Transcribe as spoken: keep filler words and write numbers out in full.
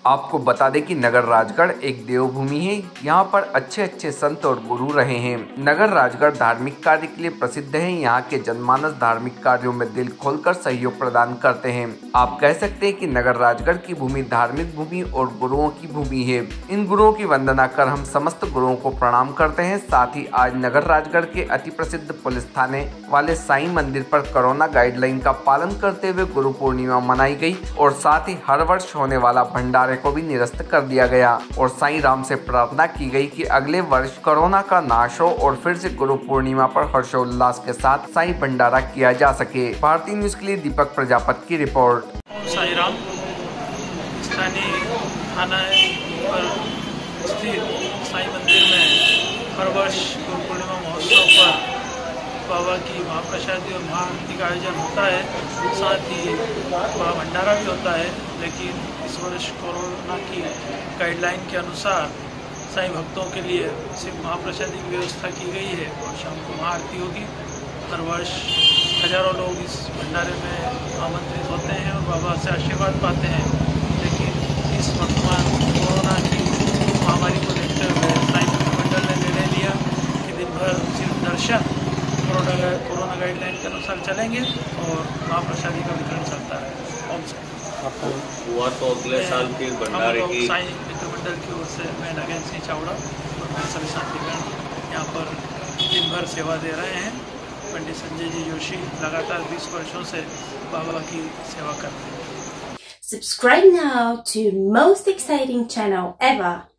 आपको बता दें कि नगर राजगढ़ एक देवभूमि है। यहाँ पर अच्छे अच्छे संत और गुरु रहे हैं। नगर राजगढ़ धार्मिक कार्य के लिए प्रसिद्ध है। यहाँ के जनमानस धार्मिक कार्यों में दिल खोलकर सहयोग प्रदान करते हैं। आप कह सकते हैं कि नगर राजगढ़ की भूमि धार्मिक भूमि और गुरुओं की भूमि है। इन गुरुओं की वंदना कर हम समस्त गुरुओं को प्रणाम करते हैं। साथ ही आज नगर राजगढ़ के अति प्रसिद्ध पुलिस थाने वाले साईं मंदिर पर कोरोना गाइडलाइन का पालन करते हुए गुरु पूर्णिमा मनाई गई और साथ ही हर वर्ष होने वाला भंडारे को भी निरस्त कर दिया गया और साईं राम से प्रार्थना की गई कि अगले वर्ष कोरोना का नाश हो और फिर से गुरु पूर्णिमा पर हर्षोल्लास के साथ साईं भंडारा किया जा सके। भारतीय न्यूज के लिए दीपक प्रजापति की रिपोर्ट। साईं राम स्थानीय थाना पर स्थित साईं मंदिर में हर वर्ष गुरु पूर्णिमा महोत्सव पर बाबा की महाप्रसादी और महाआरती का आयोजन होता है। साथ ही बड़ा भंडारा भी होता है, लेकिन इस वर्ष कोरोना की गाइडलाइन के अनुसार साईं भक्तों के लिए सिर्फ महाप्रसादी की व्यवस्था की गई है और शाम को महाआरती होगी। हर वर्ष हजारों लोग इस भंडारे में आमंत्रित होते हैं और बाबा से आशीर्वाद पाते हैं। लेकिन इस वर्तमान कोरोना की महामारी को देखते हुए साईं मंडल ने निर्णय लिया कि दिन भर सिर्फ दर्शन कोरोना कोरोना गाइडलाइन के अनुसार चलेंगे और महाप्रसादी का वितरण चलता है। हुआ तो अगले साल फिर भंडारे की साईं मित्र मंडल की ओर से मैं नगेंद्र सिंह चावड़ा और मेरे सभी साथीगण यहाँ पर दिन भर सेवा दे रहे हैं। पंडित संजय जी जोशी लगातार बीस वर्षों से बाबा की सेवा करते हैं। Subscribe now to most exciting channel ever.